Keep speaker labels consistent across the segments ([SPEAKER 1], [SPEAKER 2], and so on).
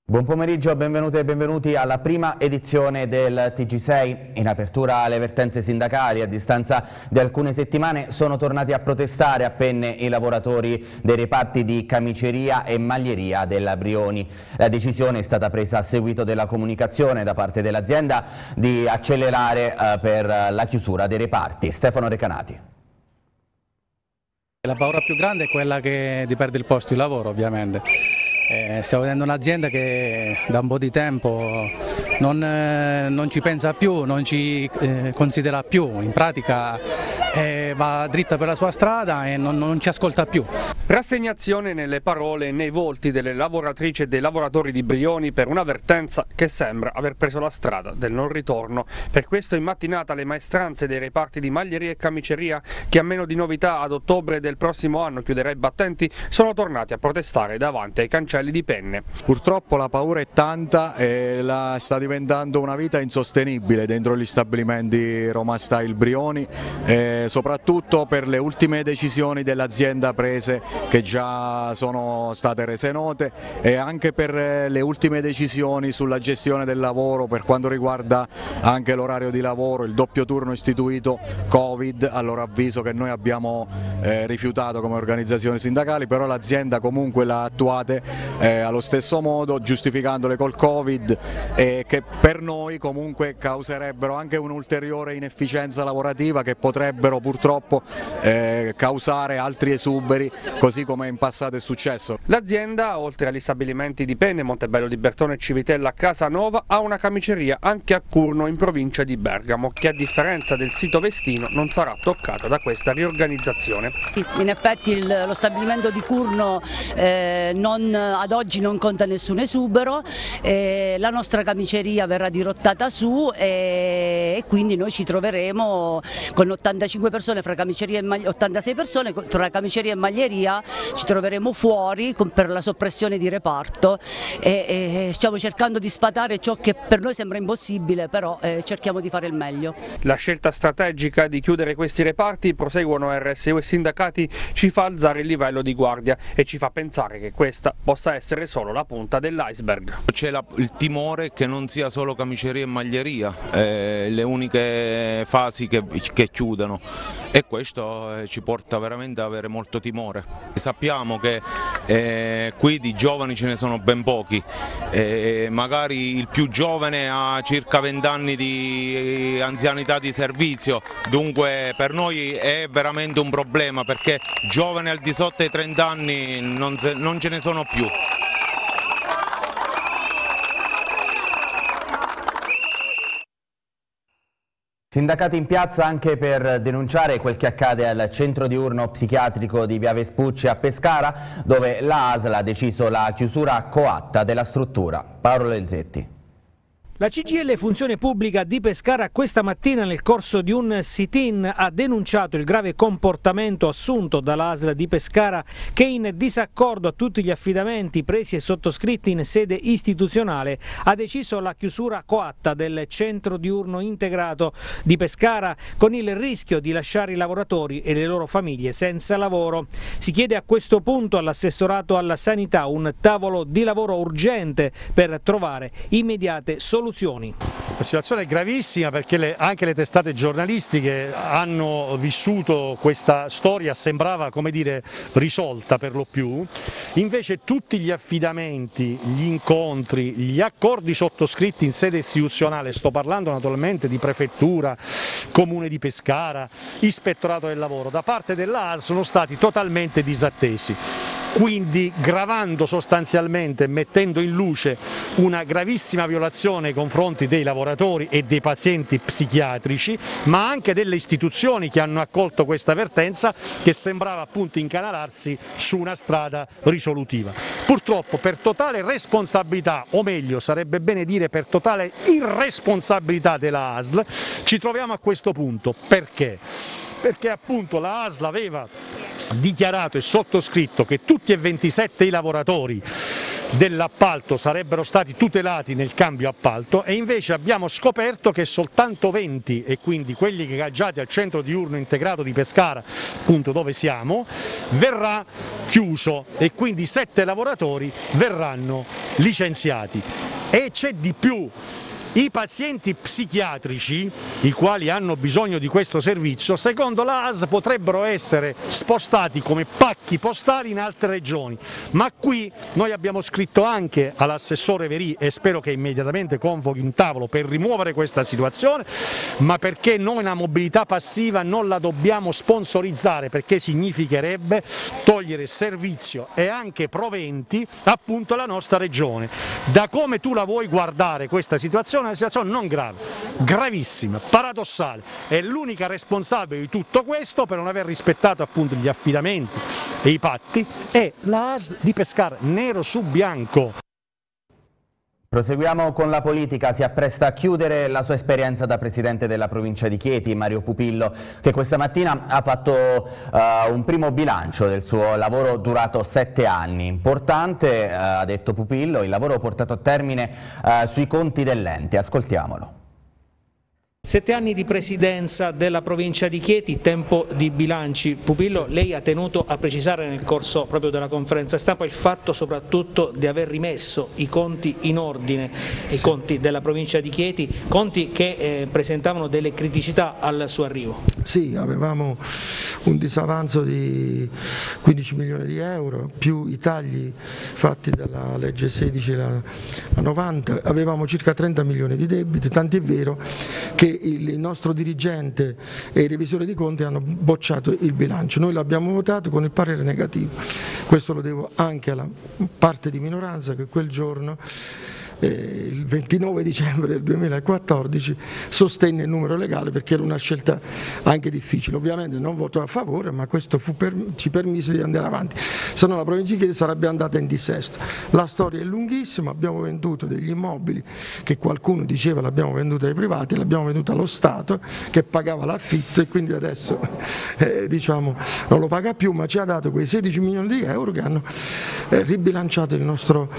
[SPEAKER 1] Buon pomeriggio, benvenute e benvenuti alla prima edizione del TG6. In apertura alle vertenze sindacali, a distanza di alcune settimane sono tornati a protestare a Penne i lavoratori dei reparti di camiceria e maglieria della Brioni. La decisione è stata presa a seguito della comunicazione da parte dell'azienda di accelerare per la chiusura dei reparti. Stefano Recanati.
[SPEAKER 2] La paura più grande è quella di perdere il posto di lavoro, ovviamente. Stiamo vedendo un'azienda che da un po' di tempo non ci pensa più, non ci considera più, in pratica va dritta per la sua strada e non ci ascolta più.
[SPEAKER 3] Rassegnazione nelle parole e nei volti delle lavoratrici e dei lavoratori di Brioni per una vertenza che sembra aver preso la strada del non ritorno. Per questo in mattinata le maestranze dei reparti di maglieria e camiceria, che a meno di novità ad ottobre del prossimo anno chiuderà i battenti, sono tornati a protestare davanti ai cancelli di Penne.
[SPEAKER 4] Purtroppo la paura è tanta e sta diventando una vita insostenibile dentro gli stabilimenti Roma Style Brioni, soprattutto per le ultime decisioni dell'azienda prese, che già sono state rese note, e anche per le ultime decisioni sulla gestione del lavoro per quanto riguarda anche l'orario di lavoro, il doppio turno istituito Covid, a loro avviso, che noi abbiamo rifiutato come organizzazioni sindacali, però l'azienda comunque l'ha attuate allo stesso modo, giustificandole col Covid, che per noi comunque causerebbero anche un'ulteriore inefficienza lavorativa, che potrebbero purtroppo causare altri esuberi, così come in passato è successo.
[SPEAKER 3] L'azienda, oltre agli stabilimenti di Penne, Montebello di Bertone e Civitella Casanova, ha una camiceria anche a Curno, in provincia di Bergamo, che a differenza del sito Vestino non sarà toccata da questa riorganizzazione.
[SPEAKER 5] In effetti lo stabilimento di Curno ad oggi non conta nessun esubero, la nostra camiceria verrà dirottata su e quindi noi ci troveremo con 85 persone fra camiceria e 86 persone fra camiceria e maglieria, ci troveremo fuori per la soppressione di reparto e stiamo cercando di sfatare ciò che per noi sembra impossibile, però cerchiamo di fare il meglio.
[SPEAKER 3] La scelta strategica di chiudere questi reparti, proseguono RSU e sindacati, ci fa alzare il livello di guardia e ci fa pensare che questa possa essere solo la punta dell'iceberg.
[SPEAKER 6] C'è il timore che non sia solo camiceria e maglieria le uniche fasi che chiudono, e questo ci porta veramente ad avere molto timore. Sappiamo che qui di giovani ce ne sono ben pochi, magari il più giovane ha circa 20 anni di anzianità di servizio, dunque per noi è veramente un problema, perché giovani al di sotto dei 30 anni non ce ne sono più.
[SPEAKER 1] Sindacati in piazza anche per denunciare quel che accade al centro diurno psichiatrico di Via Vespucci a Pescara, dove la ASL ha deciso la chiusura coatta della struttura. Paolo Lenzetti.
[SPEAKER 7] La CGIL Funzione Pubblica di Pescara questa mattina nel corso di un sit-in ha denunciato il grave comportamento assunto dalla ASL di Pescara, che in disaccordo a tutti gli affidamenti presi e sottoscritti in sede istituzionale ha deciso la chiusura coatta del centro diurno integrato di Pescara, con il rischio di lasciare i lavoratori e le loro famiglie senza lavoro. Si chiede a questo punto all'assessorato alla sanità un tavolo di lavoro urgente per trovare immediate soluzioni.
[SPEAKER 8] La situazione è gravissima, perché anche le testate giornalistiche hanno vissuto questa storia, sembrava, come dire, risolta per lo più, invece tutti gli affidamenti, gli incontri, gli accordi sottoscritti in sede istituzionale, sto parlando naturalmente di prefettura, comune di Pescara, ispettorato del lavoro, da parte della ASL sono stati totalmente disattesi. Quindi gravando sostanzialmente, mettendo in luce una gravissima violazione nei confronti dei lavoratori e dei pazienti psichiatrici, ma anche delle istituzioni che hanno accolto questa vertenza, che sembrava appunto incanalarsi su una strada risolutiva. Purtroppo per totale responsabilità, o meglio sarebbe bene dire per totale irresponsabilità della ASL, ci troviamo a questo punto. Perché? Perché appunto la ASL aveva dichiarato e sottoscritto che tutti e 27 i lavoratori dell'appalto sarebbero stati tutelati nel cambio appalto, e invece abbiamo scoperto che soltanto 20, e quindi quelli ingaggiati al centro diurno integrato di Pescara, appunto dove siamo, verrà chiuso, e quindi 7 lavoratori verranno licenziati. E c'è di più. I pazienti psichiatrici, i quali hanno bisogno di questo servizio, secondo la ASL potrebbero essere spostati come pacchi postali in altre regioni, ma qui noi abbiamo scritto anche all'assessore Verì e spero che immediatamente convochi un tavolo per rimuovere questa situazione, ma perché noi una mobilità passiva non la dobbiamo sponsorizzare, perché significherebbe togliere servizio e anche proventi appunto alla nostra regione. Da come tu la vuoi guardare questa situazione, una situazione non grave, gravissima, paradossale, e l'unica responsabile di tutto questo per non aver rispettato appunto gli affidamenti e i patti è la ASL di Pescara, nero su bianco.
[SPEAKER 1] Proseguiamo con la politica. Si appresta a chiudere la sua esperienza da presidente della provincia di Chieti, Mario Pupillo, che questa mattina ha fatto un primo bilancio del suo lavoro durato 7 anni. Importante, ha detto Pupillo, il lavoro portato a termine sui conti dell'ente. Ascoltiamolo.
[SPEAKER 7] 7 anni di presidenza della provincia di Chieti, tempo di bilanci. Pupillo, lei ha tenuto a precisare nel corso proprio della conferenza stampa il fatto soprattutto di aver rimesso i conti in ordine, i conti della provincia di Chieti, conti che presentavano delle criticità al suo arrivo.
[SPEAKER 9] Sì, avevamo un disavanzo di 15 milioni di euro, più i tagli fatti dalla legge 16 a 90, avevamo circa 30 milioni di debiti, tant'è vero che il nostro dirigente e i revisori di conti hanno bocciato il bilancio. Noi l'abbiamo votato con il parere negativo. Questo lo devo anche alla parte di minoranza che quel giorno, il 29 dicembre del 2014, sostenne il numero legale, perché era una scelta anche difficile. Ovviamente non votò a favore, ma questo ci permise di andare avanti, se no la provincia di Chieti sarebbe andata in dissesto. La storia è lunghissima, abbiamo venduto degli immobili che qualcuno diceva l'abbiamo venduto ai privati, l'abbiamo venduto allo Stato che pagava l'affitto e quindi adesso diciamo non lo paga più, ma ci ha dato quei 16 milioni di euro che hanno ribilanciato i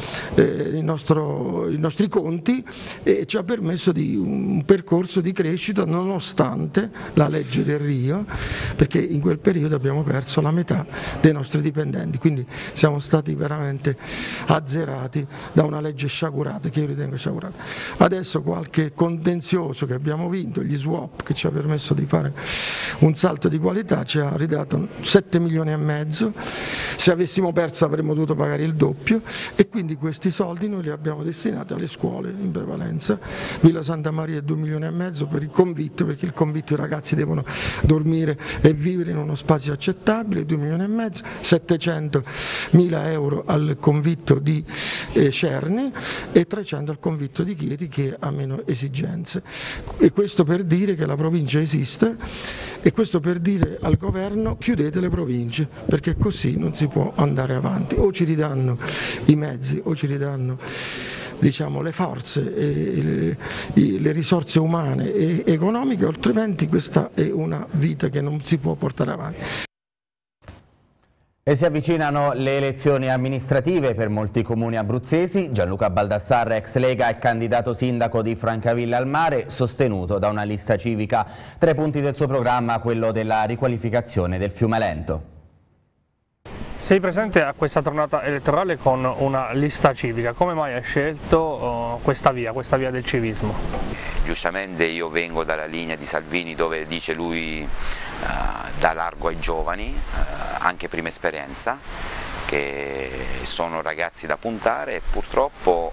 [SPEAKER 9] nostri conti e ci ha permesso di un percorso di crescita nonostante la legge del Rio, perché in quel periodo abbiamo perso la metà dei nostri dipendenti, quindi siamo stati veramente azzerati da una legge sciagurata, che io ritengo sciagurata. Adesso qualche contenzioso che abbiamo vinto, gli swap, che ci ha permesso di fare un salto di qualità, ci ha ridato 7 milioni e mezzo, se avessimo perso avremmo dovuto pagare il doppio, e quindi questi soldi noi li abbiamo destinati alle scuole in prevalenza. Villa Santa Maria 2 milioni e mezzo per il convitto, perché il convitto i ragazzi devono dormire e vivere in uno spazio accettabile, 2 milioni e mezzo, 700 mila euro al convitto di Cerni e 300 al convitto di Chieti, che ha meno esigenze. E questo per dire che la provincia esiste, e questo per dire al governo: chiudete le province, perché così non si può andare avanti. O ci ridanno i mezzi o ci ridanno, diciamo, le forze e le risorse umane e economiche, altrimenti questa è una vita che non si può portare avanti.
[SPEAKER 1] E si avvicinano le elezioni amministrative per molti comuni abruzzesi. Gianluca Baldassarre, ex Lega e candidato sindaco di Francavilla al Mare, sostenuto da una lista civica. 3 punti del suo programma, quello della riqualificazione del fiume Lento.
[SPEAKER 3] Sei presente a questa tornata elettorale con una lista civica. Come mai hai scelto questa via del civismo?
[SPEAKER 10] Giustamente io vengo dalla linea di Salvini, dove dice lui dà largo ai giovani, anche prima esperienza, che sono ragazzi da puntare, e purtroppo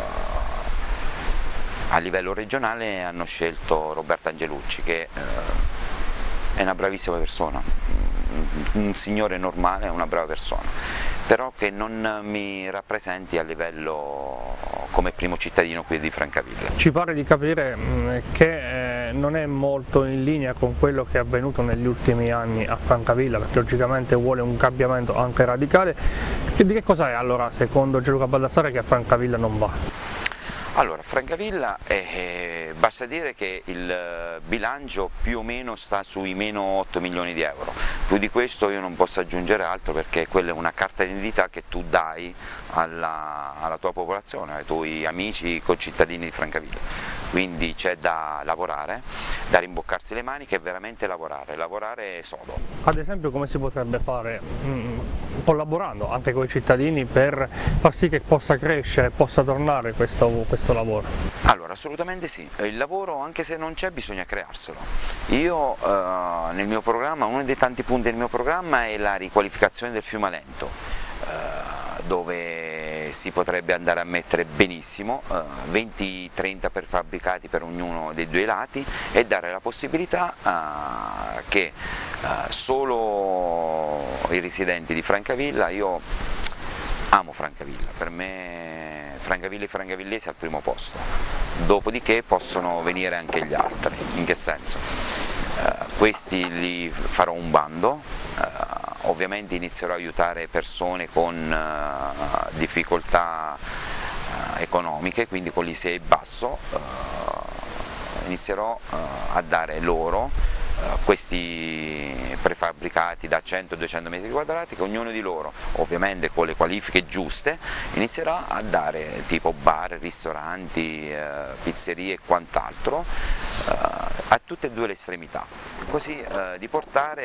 [SPEAKER 10] a livello regionale hanno scelto Roberto Angelucci, che è una bravissima persona, un signore normale, una brava persona, però che non mi rappresenti a livello come primo cittadino qui di Francavilla.
[SPEAKER 3] Ci pare di capire che non è molto in linea con quello che è avvenuto negli ultimi anni a Francavilla, perché logicamente vuole un cambiamento anche radicale. Di che cosa è allora, secondo Gianluca Baldassarre, che a Francavilla non va?
[SPEAKER 10] Allora, Francavilla, basta dire che il bilancio più o meno sta sui meno 8 milioni di euro, più di questo io non posso aggiungere altro perché quella è una carta d'identità che tu dai alla tua popolazione, ai tuoi amici, concittadini di Francavilla, quindi c'è da lavorare, da rimboccarsi le maniche e veramente lavorare sodo.
[SPEAKER 3] Ad esempio come si potrebbe fare, collaborando anche con i cittadini per far sì che possa crescere, possa tornare questo lavoro?
[SPEAKER 10] Allora, assolutamente sì, il lavoro anche se non c'è bisogna crearselo. Io nel mio programma, uno dei tanti punti del mio programma è la riqualificazione del fiume Alento, dove si potrebbe andare a mettere benissimo 20-30 prefabbricati per ognuno dei due lati e dare la possibilità che solo i residenti di Francavilla, io amo Francavilla, per me Francavilla e francavillesi al primo posto, dopodiché possono venire anche gli altri. In che senso? Questi li farò un bando, ovviamente inizierò a aiutare persone con difficoltà economiche, quindi con l'ISEE basso, inizierò a dare loro questi prefabbricati da 100-200 metri quadrati che ognuno di loro, ovviamente con le qualifiche giuste, inizierà a dare tipo bar, ristoranti, pizzerie e quant'altro a tutte e due le estremità, così di portare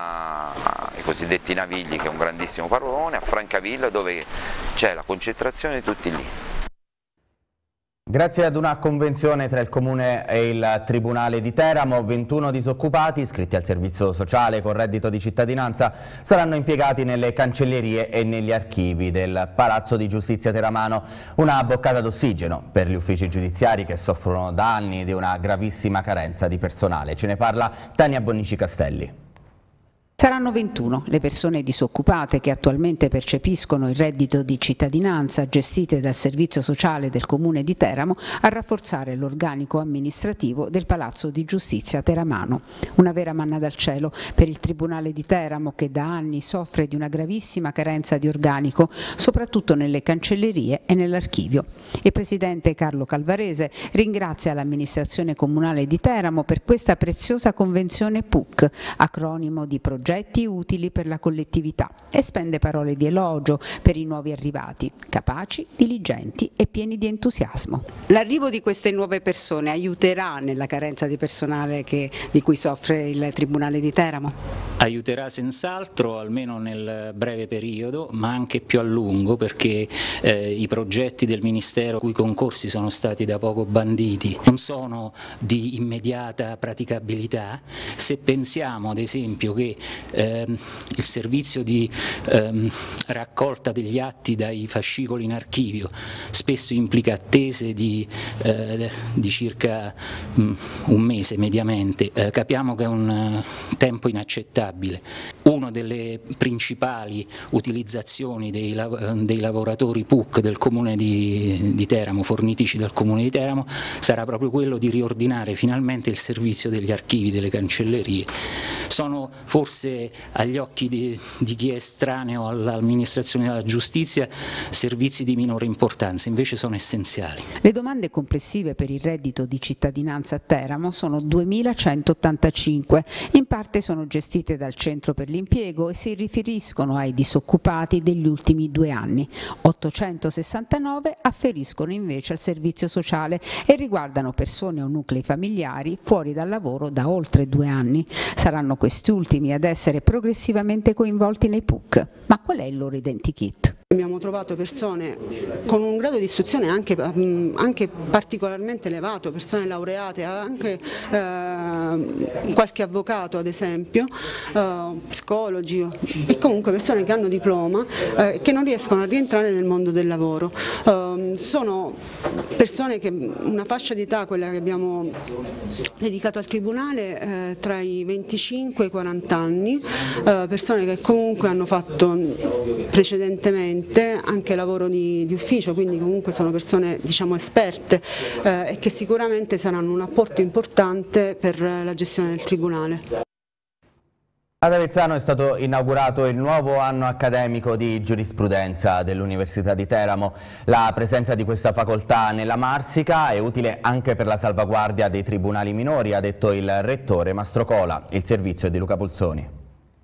[SPEAKER 10] i cosiddetti navigli, che è un grandissimo parolone, a Francavilla dove c'è la concentrazione di tutti lì.
[SPEAKER 1] Grazie ad una convenzione tra il Comune e il Tribunale di Teramo, 21 disoccupati iscritti al servizio sociale con reddito di cittadinanza saranno impiegati nelle cancellerie e negli archivi del Palazzo di Giustizia teramano. Una boccata d'ossigeno per gli uffici giudiziari che soffrono da anni di una gravissima carenza di personale. Ce ne parla Tania Bonnici Castelli.
[SPEAKER 11] Saranno 21 le persone disoccupate che attualmente percepiscono il reddito di cittadinanza gestite dal servizio sociale del Comune di Teramo a rafforzare l'organico amministrativo del Palazzo di Giustizia teramano. Una vera manna dal cielo per il Tribunale di Teramo che da anni soffre di una gravissima carenza di organico, soprattutto nelle cancellerie e nell'archivio. Il Presidente Carlo Calvarese ringrazia l'amministrazione comunale di Teramo per questa preziosa convenzione PUC, acronimo di progetti utili per la collettività, e spende parole di elogio per i nuovi arrivati, capaci, diligenti e pieni di entusiasmo. L'arrivo di queste nuove persone aiuterà nella carenza di personale di cui soffre il Tribunale di Teramo?
[SPEAKER 12] Aiuterà senz'altro, almeno nel breve periodo, ma anche più a lungo, perché i progetti del Ministero, cui concorsi sono stati da poco banditi, non sono di immediata praticabilità. Se pensiamo ad esempio che il servizio di raccolta degli atti dai fascicoli in archivio spesso implica attese di circa un mese mediamente, capiamo che è un tempo inaccettabile. Una delle principali utilizzazioni dei lavoratori PUC del Comune di Teramo, fornitici dal Comune di Teramo, sarà proprio quello di riordinare finalmente il servizio degli archivi, delle cancellerie. Sono forse agli occhi di chi è estraneo all'amministrazione della giustizia servizi di minore importanza, invece sono essenziali.
[SPEAKER 11] Le domande complessive per il reddito di cittadinanza a Teramo sono 2185, in parte sono gestite dal Centro per l'Impiego e si riferiscono ai disoccupati degli ultimi 2 anni. 869 afferiscono invece al servizio sociale e riguardano persone o nuclei familiari fuori dal lavoro da oltre 2 anni. Saranno questi ultimi ad essere progressivamente coinvolti nei PUC. Ma qual è il loro identikit?
[SPEAKER 13] Abbiamo trovato persone con un grado di istruzione anche particolarmente elevato, persone laureate, anche qualche avvocato ad esempio, psicologi e comunque persone che hanno diploma che non riescono a rientrare nel mondo del lavoro. Sono persone che una fascia di età, quella che abbiamo dedicato al Tribunale, tra i 25 e i 40 anni, persone che comunque hanno fatto precedentemente anche lavoro di ufficio, quindi comunque sono persone diciamo esperte e che sicuramente saranno un apporto importante per la gestione del Tribunale.
[SPEAKER 1] Ad Avezzano è stato inaugurato il nuovo anno accademico di giurisprudenza dell'Università di Teramo. La presenza di questa facoltà nella Marsica è utile anche per la salvaguardia dei tribunali minori, ha detto il rettore Mastrocola. Il servizio è di Luca Pulsoni.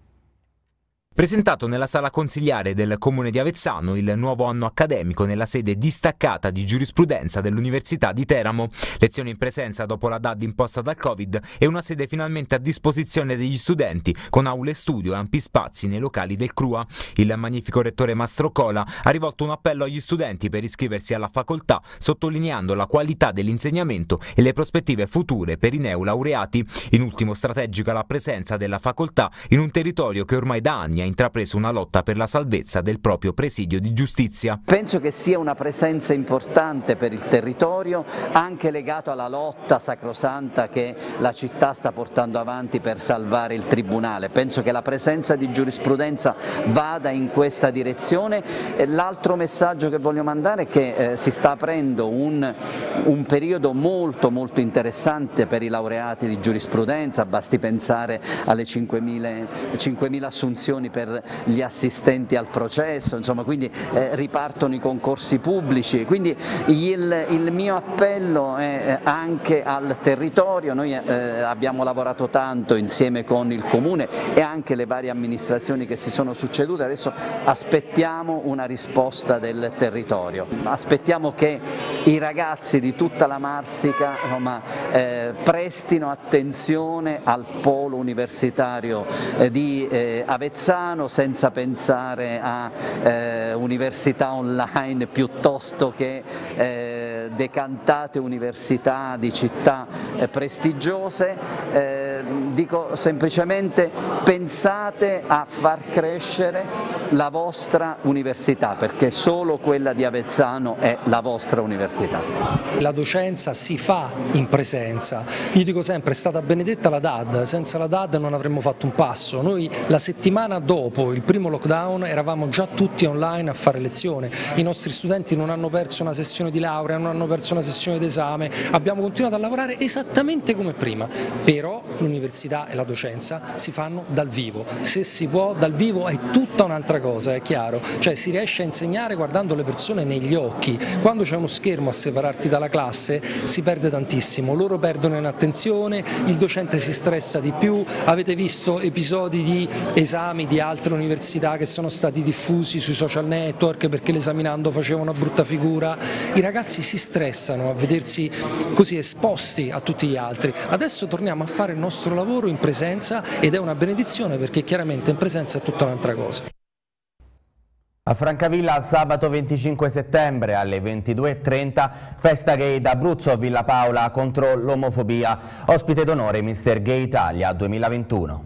[SPEAKER 14] Presentato nella sala consiliare del Comune di Avezzano il nuovo anno accademico nella sede distaccata di giurisprudenza dell'Università di Teramo. Lezioni in presenza dopo la DAD imposta dal Covid e una sede finalmente a disposizione degli studenti con aule studio e ampi spazi nei locali del CRUA. Il magnifico rettore Mastrocola ha rivolto un appello agli studenti per iscriversi alla facoltà, sottolineando la qualità dell'insegnamento e le prospettive future per i neolaureati. In ultimo, strategica la presenza della facoltà in un territorio che ormai da anni ha intrapreso una lotta per la salvezza del proprio presidio di giustizia.
[SPEAKER 15] Penso che sia una presenza importante per il territorio, anche legato alla lotta sacrosanta che la città sta portando avanti per salvare il Tribunale. Penso che la presenza di giurisprudenza vada in questa direzione. L'altro messaggio che voglio mandare è che si sta aprendo un periodo molto interessante per i laureati di giurisprudenza, basti pensare alle 5.000 assunzioni per gli assistenti al processo, insomma, quindi ripartono i concorsi pubblici, quindi il mio appello è anche al territorio. Noi abbiamo lavorato tanto insieme con il Comune e anche le varie amministrazioni che si sono succedute, adesso aspettiamo una risposta del territorio, aspettiamo che i ragazzi di tutta la Marsica prestino attenzione al polo universitario di Avezzano, senza pensare a università online piuttosto che decantate università di città prestigiose. Dico semplicemente: pensate a far crescere la vostra università, perché solo quella di Avezzano è la vostra università.
[SPEAKER 16] La docenza si fa in presenza, io dico sempre: è stata benedetta la DAD, senza la DAD non avremmo fatto un passo. Noi la settimana dopo il primo lockdown eravamo già tutti online a fare lezione, i nostri studenti non hanno perso una sessione di laurea, non hanno perso una sessione d'esame, abbiamo continuato a lavorare esattamente come prima, però l'università e la docenza si fanno dal vivo, se si può dal vivo è tutta un'altra cosa, è chiaro, cioè si riesce a insegnare guardando le persone negli occhi, quando c'è uno schermo a separarti dalla classe si perde tantissimo, loro perdono in attenzione, il docente si stressa di più, avete visto episodi di esami di altre università che sono stati diffusi sui social network perché l'esaminando faceva una brutta figura, i ragazzi si stressano a vedersi così esposti a tutti gli altri. Adesso torniamo a fare il nostro lavoro in presenza ed è una benedizione, perché chiaramente in presenza è tutta un'altra cosa.
[SPEAKER 1] A Francavilla sabato 25 settembre alle 22:30 festa gay d'Abruzzo a Villa Paola contro l'omofobia, ospite d'onore Mr. Gay Italia 2021.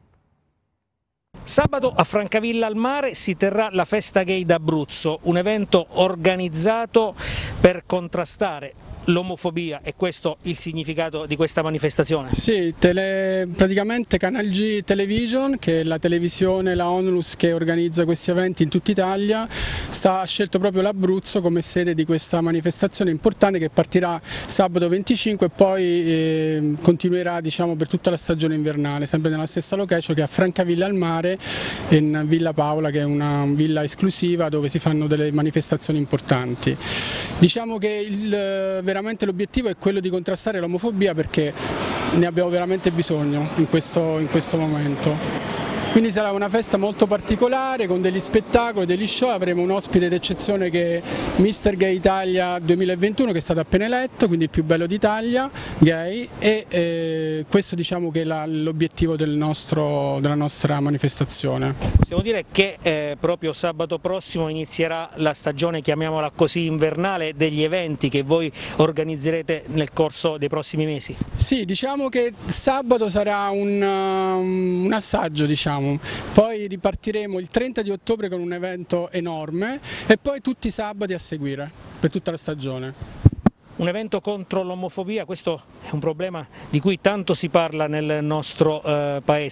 [SPEAKER 7] Sabato a Francavilla al Mare si terrà la Festa Gay d'Abruzzo, un evento organizzato per contrastare l'omofobia. È questo il significato di questa manifestazione?
[SPEAKER 17] Sì, praticamente Canal G Television, che è la televisione, la Onlus che organizza questi eventi in tutta Italia, ha scelto proprio l'Abruzzo come sede di questa manifestazione importante che partirà sabato 25 e poi continuerà, diciamo, per tutta la stagione invernale, sempre nella stessa location che è a Francavilla al Mare, in Villa Paola, che è una villa esclusiva dove si fanno delle manifestazioni importanti. Diciamo che veramente l'obiettivo è quello di contrastare l'omofobia, perché ne abbiamo veramente bisogno in questo momento. Quindi sarà una festa molto particolare con degli spettacoli, degli show, avremo un ospite d'eccezione che è Mr. Gay Italia 2021 che è stato appena eletto, quindi il più bello d'Italia, gay, e questo diciamo che è l'obiettivo della nostra manifestazione.
[SPEAKER 7] Possiamo dire che proprio sabato prossimo inizierà la stagione, chiamiamola così, invernale degli eventi che voi organizzerete nel corso dei prossimi mesi?
[SPEAKER 17] Sì, diciamo che sabato sarà un assaggio, diciamo. Poi ripartiremo il 30 di ottobre con un evento enorme e poi tutti i sabati a seguire per tutta la stagione.
[SPEAKER 7] Un evento contro l'omofobia, questo è un problema di cui tanto si parla nel nostro paese.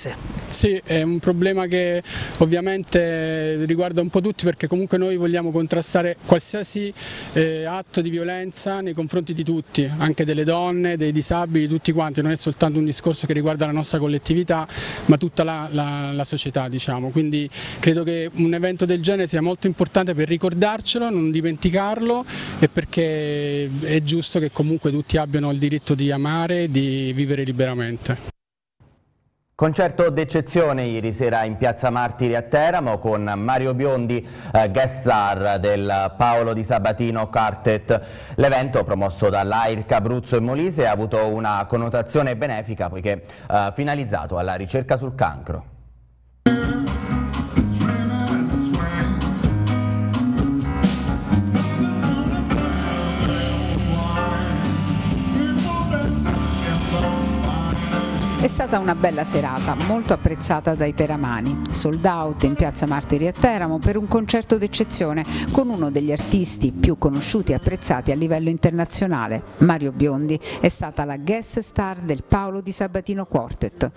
[SPEAKER 17] Sì, è un problema che ovviamente riguarda un po' tutti, perché comunque noi vogliamo contrastare qualsiasi atto di violenza nei confronti di tutti, anche delle donne, dei disabili, tutti quanti. Non è soltanto un discorso che riguarda la nostra collettività, ma tutta la società, diciamo. Quindi credo che un evento del genere sia molto importante per ricordarcelo, non dimenticarlo, e perché è giusto che comunque tutti abbiano il diritto di amare e di vivere liberamente.
[SPEAKER 1] Concerto d'eccezione ieri sera in Piazza Martiri a Teramo con Mario Biondi, guest star del Paolo Di Sabatino Quartet. L'evento, promosso dall'AIRC Abruzzo e Molise, ha avuto una connotazione benefica poiché finalizzato alla ricerca sul cancro.
[SPEAKER 11] È stata una bella serata, molto apprezzata dai teramani. Sold out in Piazza Martiri a Teramo per un concerto d'eccezione con uno degli artisti più conosciuti e apprezzati a livello internazionale. Mario Biondi è stata la guest star del Paolo Di Sabatino Quartet.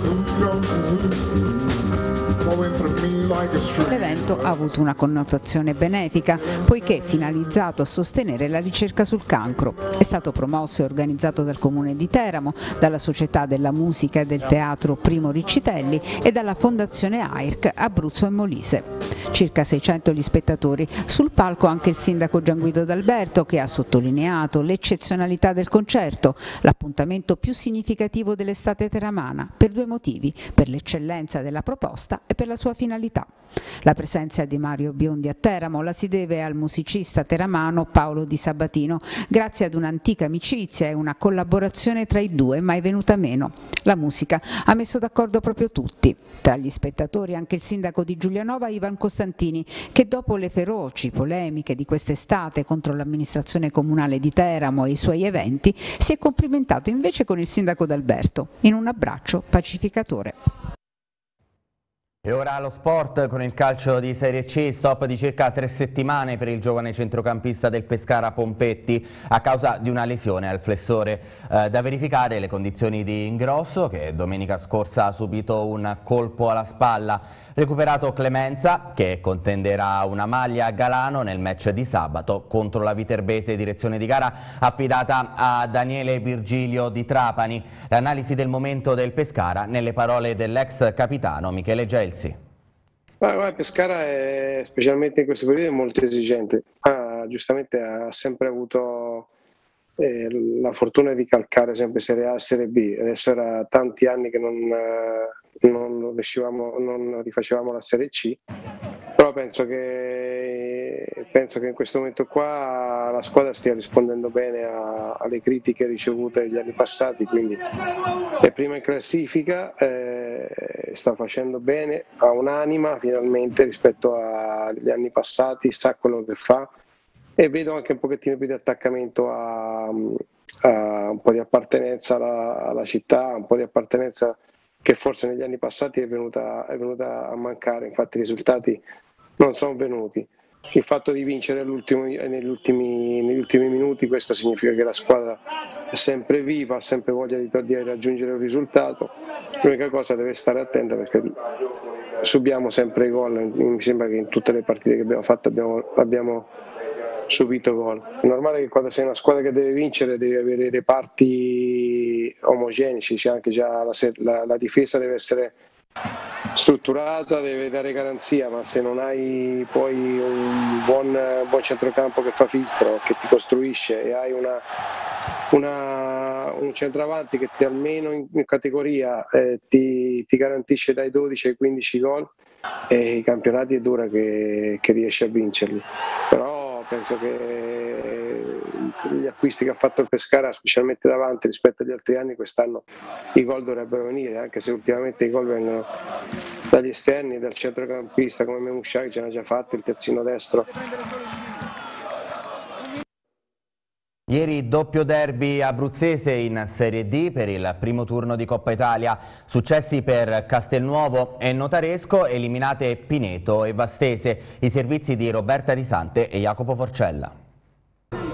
[SPEAKER 11] L'evento ha avuto una connotazione benefica poiché finalizzato a sostenere la ricerca sul cancro. È stato promosso e organizzato dal Comune di Teramo, dalla Società della Musica e del Teatro Primo Riccitelli e dalla Fondazione AIRC Abruzzo e Molise. Circa 600 gli spettatori, sul palco anche il sindaco Gianguido D'Alberto, che ha sottolineato l'eccezionalità del concerto, l'appuntamento più significativo dell'estate teramana, per due motivi: per l'eccellenza della proposta e per la sua finalità. La presenza di Mario Biondi a Teramo la si deve al musicista teramano Paolo Di Sabatino, grazie ad un'antica amicizia e una collaborazione tra i due mai venuta meno. La musica ha messo d'accordo proprio tutti. Tra gli spettatori anche il sindaco di Giulianova Ivan Costantini, che dopo le feroci polemiche di quest'estate contro l'amministrazione comunale di Teramo e i suoi eventi, si è complimentato invece con il sindaco D'Alberto in un abbraccio pacificatore.
[SPEAKER 1] E ora lo sport con il calcio di Serie C, stop di circa 3 settimane per il giovane centrocampista del Pescara Pompetti a causa di una lesione al flessore. Da verificare le condizioni di Ingrosso, che domenica scorsa ha subito un colpo alla spalla. Recuperato Clemenza, che contenderà una maglia a Galano nel match di sabato contro la Viterbese, direzione di gara affidata a Daniele Virgilio di Trapani. L'analisi del momento del Pescara nelle parole dell'ex capitano Michele Gelsi.
[SPEAKER 18] Pescara è, specialmente in questo periodo, è molto esigente. Giustamente ha sempre avuto la fortuna di calcare sempre Serie A e Serie B. Adesso era tanti anni che non rifacevamo la Serie C, però penso che in questo momento qua la squadra stia rispondendo bene alle critiche ricevute negli anni passati, quindi è prima in classifica, sta facendo bene, ha un'anima finalmente rispetto agli anni passati, sa quello che fa, e vedo anche un pochettino più di attaccamento a un po' di appartenenza alla città, un po' di appartenenza che forse negli anni passati è venuta a mancare. Infatti i risultati non sono venuti. Il fatto di vincere negli ultimi minuti, questo significa che la squadra è sempre viva, ha sempre voglia di raggiungere un risultato. L'unica cosa, deve stare attenta perché subiamo sempre i gol. Mi sembra che in tutte le partite che abbiamo fatto abbiamo subito gol. È normale che quando sei una squadra che deve vincere devi avere reparti omogenei, c'è anche già la difesa deve essere strutturata, deve dare garanzia, ma se non hai poi un buon centrocampo che fa filtro, che ti costruisce, e hai un centravanti che almeno in categoria ti garantisce dai 12 ai 15 gol, e i campionati è dura che riesci a vincerli. Però penso che gli acquisti che ha fatto il Pescara, specialmente davanti rispetto agli altri anni, quest'anno i gol dovrebbero venire, anche se ultimamente i gol vengono dagli esterni, dal centrocampista come Memuscià, che ce n'ha già fatto, il terzino destro.
[SPEAKER 1] Ieri doppio derby abruzzese in Serie D per il primo turno di Coppa Italia. Successi per Castelnuovo e Notaresco, eliminate Pineto e Vastese, i servizi di Roberta Di Sante e Jacopo Forcella.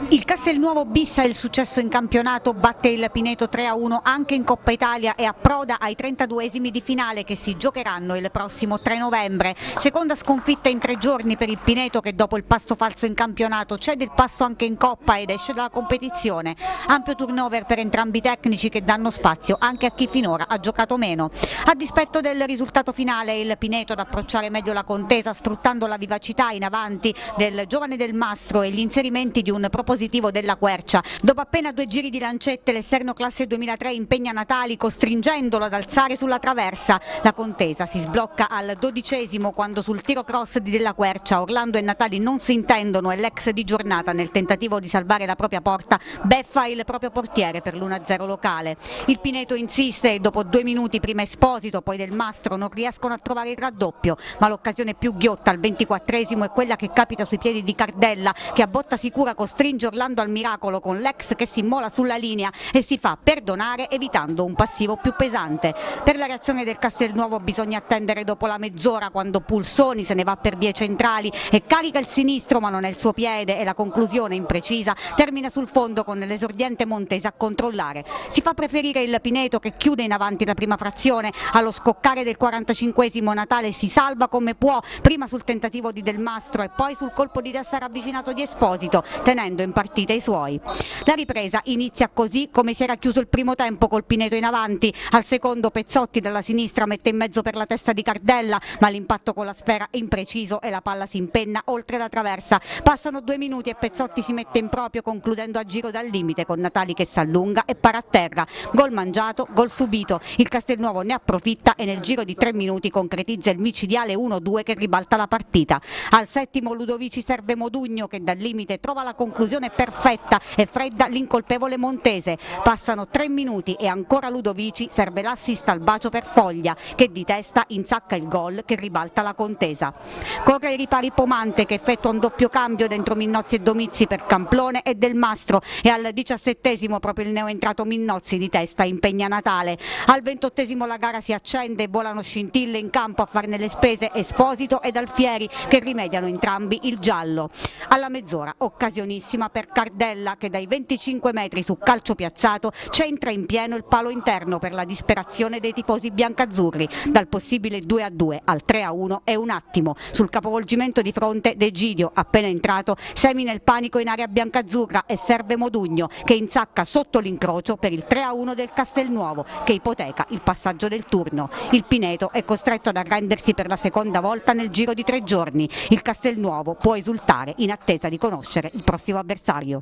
[SPEAKER 19] Il Castelnuovo bissa il successo in campionato, batte il Pineto 3-1 anche in Coppa Italia e approda ai 32esimi di finale che si giocheranno il prossimo 3 novembre. Seconda sconfitta in 3 giorni per il Pineto che dopo il pasto falso in campionato cede il pasto anche in Coppa ed esce dalla competizione. Ampio turnover per entrambi i tecnici che danno spazio anche a chi finora ha giocato meno. A dispetto del risultato finale il Pineto ad approcciare meglio la contesa sfruttando la vivacità in avanti del giovane Del Mastro e gli inserimenti di un propositivo della Quercia. Dopo appena 2 giri di lancette l'esterno classe 2003 impegna Natali costringendolo ad alzare sulla traversa. La contesa si sblocca al 12esimo quando sul tiro cross di Della Quercia Orlando e Natali non si intendono e l'ex di giornata nel tentativo di salvare la propria porta beffa il proprio portiere per l'1-0 locale. Il Pineto insiste e dopo 2 minuti prima Esposito poi Del Mastro non riescono a trovare il raddoppio, ma l'occasione più ghiotta al 24esimo è quella che capita sui piedi di Cardella che a botta sicura costringe Orlando al miracolo con l'ex che si immola sulla linea e si fa perdonare evitando un passivo più pesante. Per la reazione del Castelnuovo bisogna attendere dopo la mezz'ora quando Pulsoni se ne va per vie centrali e carica il sinistro ma non è il suo piede e la conclusione imprecisa termina sul fondo con l'esordiente Montese a controllare. Si fa preferire il Pineto che chiude in avanti la prima frazione, allo scoccare del 45esimo Natale si salva come può, prima sul tentativo di Del Mastro e poi sul colpo di testa ravvicinato di Esposito, tenendo in partita i suoi. La ripresa inizia così come si era chiuso il primo tempo col Pineto in avanti, al secondo Pezzotti dalla sinistra mette in mezzo per la testa di Cardella ma l'impatto con la sfera è impreciso e la palla si impenna oltre la traversa. Passano 2 minuti e Pezzotti si mette in proprio concludendo a giro dal limite con Natali che si allunga e para a terra. Gol mangiato, gol subito, il Castelnuovo ne approfitta e nel giro di 3 minuti concretizza il micidiale 1-2 che ribalta la partita. Al 7° Ludovici serve Modugno che dal limite trova la conclusione perfetta e fredda l'incolpevole Montese. Passano 3 minuti e ancora Ludovici serve l'assist al bacio per Foglia che di testa insacca il gol che ribalta la contesa. Corre ai ripari Pomante che effettua un doppio cambio dentro Minnozzi e Domizzi per Camplone e Del Mastro e al 17esimo proprio il neoentrato Minnozzi di testa impegna Natale. Al 28esimo la gara si accende e volano scintille in campo a farne le spese Esposito ed Alfieri che rimediano entrambi il giallo. Alla mezz'ora occasionissima per Cardella che dai 25 metri su calcio piazzato centra in pieno il palo interno per la disperazione dei tifosi biancazzurri. Dal possibile 2-2 al 3-1 è un attimo. Sul capovolgimento di fronte De Gidio, appena entrato, semina il panico in area biancazzurra e serve Modugno che insacca sotto l'incrocio per il 3-1 del Castelnuovo che ipoteca il passaggio del turno. Il Pineto è costretto ad arrendersi per la seconda volta nel giro di 3 giorni. Il Castelnuovo può esultare in attesa di conoscere il prossimo avversario.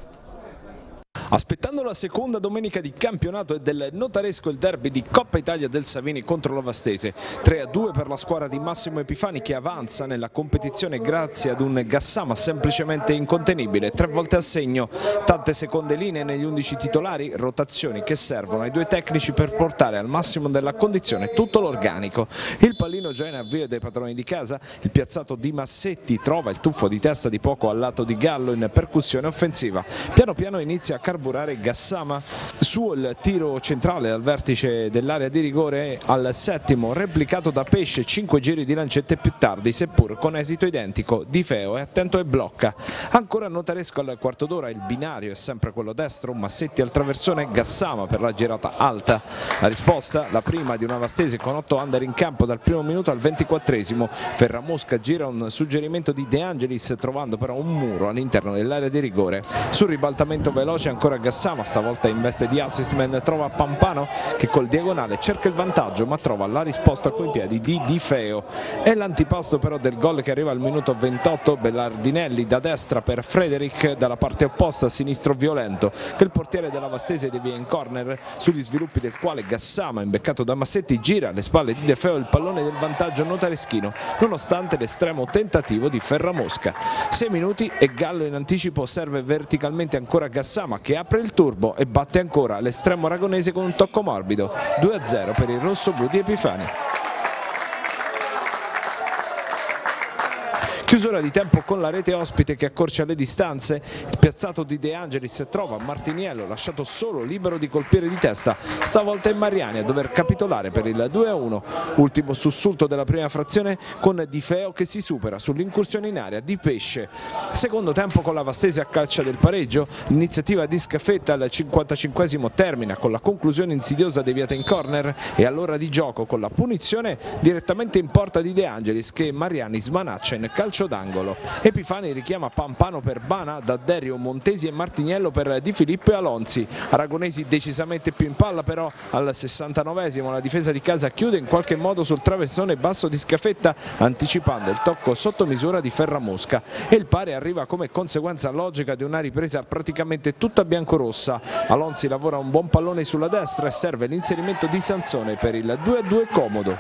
[SPEAKER 20] Aspettando la seconda domenica di campionato e del notaresco il derby di Coppa Italia del Savini contro la Vastese. 3-2 per la squadra di Massimo Epifani che avanza nella competizione grazie ad un Gassama semplicemente incontenibile. 3 volte a segno, tante seconde linee negli 11 titolari, rotazioni che servono ai 2 tecnici per portare al massimo della condizione tutto l'organico. Il pallino già in avvio dei padroni di casa, il piazzato di Massetti trova il tuffo di testa di poco al lato di Gallo in percussione offensiva. Piano piano inizia a carburare Gassama sul tiro centrale dal vertice dell'area di rigore al 7° replicato da Pesce 5 giri di lancette più tardi seppur con esito identico. Di Feo è attento e blocca. Ancora notaresco al quarto d'ora, il binario è sempre quello destro, Massetti al traversone, Gassama per la girata alta. La risposta, la prima di una Vastese con 8 under in campo dal primo minuto al 24esimo. Ferramosca gira un suggerimento di De Angelis trovando però un muro all'interno dell'area di rigore. Sul ribaltamento veloce ancora Gassama, stavolta in veste di assistman, trova Pampano che col diagonale cerca il vantaggio ma trova la risposta coi piedi di Di Feo. È l'antipasto però del gol che arriva al minuto 28, Bellardinelli da destra per Frederic, dalla parte opposta sinistro violento che il portiere della Vastese devia in corner, sugli sviluppi del quale Gassama, imbeccato da Massetti, gira alle spalle di De Feo il pallone del vantaggio notareschino nonostante l'estremo tentativo di Ferramosca. 6 minuti e Gallo in anticipo serve verticalmente ancora Gassama che apre il turbo e batte ancora l'estremo aragonese con un tocco morbido. 2-0 per il rossoblu di Epifani. Chiusura di tempo con la rete ospite che accorcia le distanze, il piazzato di De Angelis trova Martiniello lasciato solo libero di colpire di testa, stavolta è Mariani a dover capitolare per il 2-1, ultimo sussulto della prima frazione con Di Feo che si supera sull'incursione in area di Pesce. Secondo tempo con la Vastese a caccia del pareggio, l'iniziativa di Scaffetta al 55esimo termina con la conclusione insidiosa deviata in corner e all'ora di gioco con la punizione direttamente in porta di De Angelis che Mariani smanaccia in calcio d'angolo. Epifani richiama Pampano per Bana, D'Adderio, Montesi e Martiniello per Di Filippo e Alonzi. Aragonesi decisamente più in palla, però al 69esimo la difesa di casa chiude in qualche modo sul traversone basso di Scaffetta anticipando il tocco sotto misura di Ferramosca e il pari arriva come conseguenza logica di una ripresa praticamente tutta biancorossa. Alonzi lavora un buon pallone sulla destra e serve l'inserimento di Sansone per il 2-2 comodo.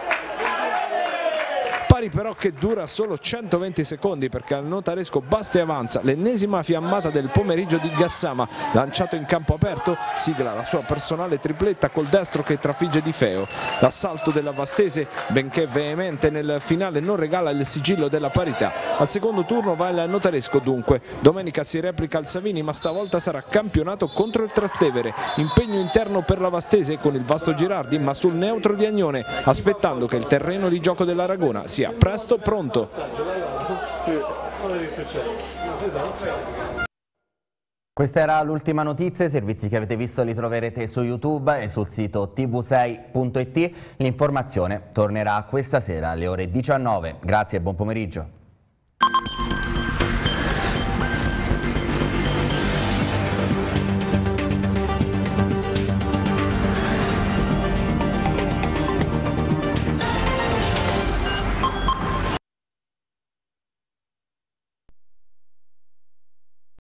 [SPEAKER 20] Pari però che dura solo 120 secondi perché al Notaresco basta e avanza l'ennesima fiammata del pomeriggio di Gassama, lanciato in campo aperto, sigla la sua personale tripletta col destro che trafigge Di Feo. L'assalto della Vastese, benché veemente nel finale, non regala il sigillo della parità. Al secondo turno va il Notaresco dunque, domenica si replica al Savini ma stavolta sarà campionato contro il Trastevere, impegno interno per la Vastese con il vasto Girardi ma sul neutro di Agnone, aspettando che il terreno di gioco dell'Aragona sia presto pronto.
[SPEAKER 1] Questa era l'ultima notizia, i servizi che avete visto li troverete su YouTube e sul sito tv6.it. L'informazione tornerà questa sera alle ore 19. Grazie e buon pomeriggio.